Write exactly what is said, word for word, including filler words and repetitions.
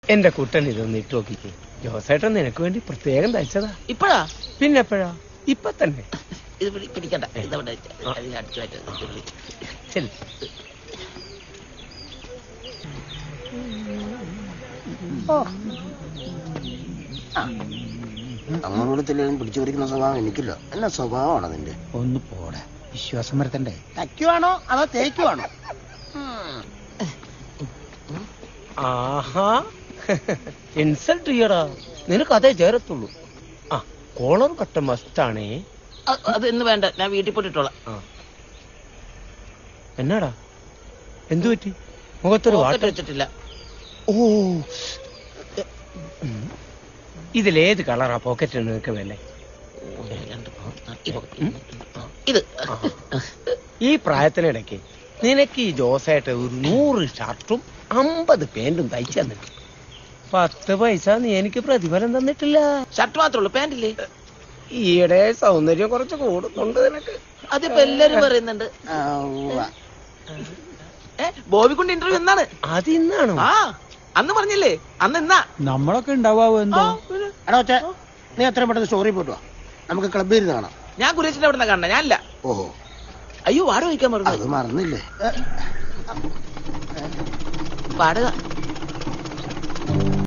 എന്റെ കുട്ടൻ ഇതൊന്ന് ഇട്ട് നോക്കിക്കേ. ജോസേട്ടൻ നിനക്ക് വേണ്ടി പ്രത്യേകം തയ്ച്ചതാ. ഇപ്പഴാ? പിന്നെപ്പോഴാ? ഇപ്പൊ തന്നെ. ഇത് പിടിക്കണ്ട. ഇതവിടെ ശരി. അങ്ങോട്ടത്തിലും പിടിച്ചു പറിക്കുന്ന സ്വഭാവം എനിക്കില്ല. എന്നാ സ്വഭാവമാണ് അതിന്റെ? ഒന്ന് പോടെ, വിശ്വാസം വരുത്തണ്ടേ? തയ്ക്കുവാണോ അതോ തേക്കുവാണോ? ആഹാ, ഇൻസൾട്ട് ചെയ്യടാ. നിനക്ക് അതേ ചേരത്തുള്ളൂ. ആ, കോളർ കട്ട മസ്റ്റാണേ. അതൊന്നും വേണ്ട, ഞാൻ വീട്ടിൽ പോയിട്ടോളാം. എന്നാടാ, എന്തു പറ്റി? മുഖത്തൊരു വാട്ട വെച്ചിട്ടില്ല. ഓ, ഇതിലേത് കളറാ പോക്കറ്റ് നിനക്ക് വേണ്ടേ? ഇത്. ഈ പ്രായത്തിനിടയ്ക്ക് നിനക്ക് ഈ ജോസായിട്ട് ഒരു നൂറ് ഷർട്ടും അമ്പത് പാന്റും തയ്ച്ചു തന്നിട്ട് പത്ത് പൈസ നീ എനിക്ക് പ്രതിഫലം തന്നിട്ടില്ല. ഷർട്ട് മാത്രമേ ഉള്ളൂ, പാന്റില്ലേ? ഈയിടെ സൗന്ദര്യം കുറച്ച് കൂടുന്നുണ്ട് നിനക്ക്. അതിപ്പോ എല്ലാരും പറയുന്നുണ്ട്. ബോബിക്കൊണ്ട് ഇന്റർവ്യൂ എന്നാണ്? അത് ഇന്നാണോ? ആ, അന്ന് പറഞ്ഞില്ലേ, അന്ന് എന്നാ നമ്മളൊക്കെ ഉണ്ടാവാവോ? എന്തോ നീ എത്രയും പെട്ടെന്ന് സ്റ്റോറി പോയിട്ടുവാ, നമുക്ക് ക്ലബ്ബിൽ ഇരുന്ന് കാണാം. ഞാൻ കുരേശിന്റെ അവിടെ നിന്ന് കാണണം, ഞാനില്ല. ഓഹോ, അയ്യോ വാടക വയ്ക്കാൻ അത് മറന്നില്ലേ? വാടക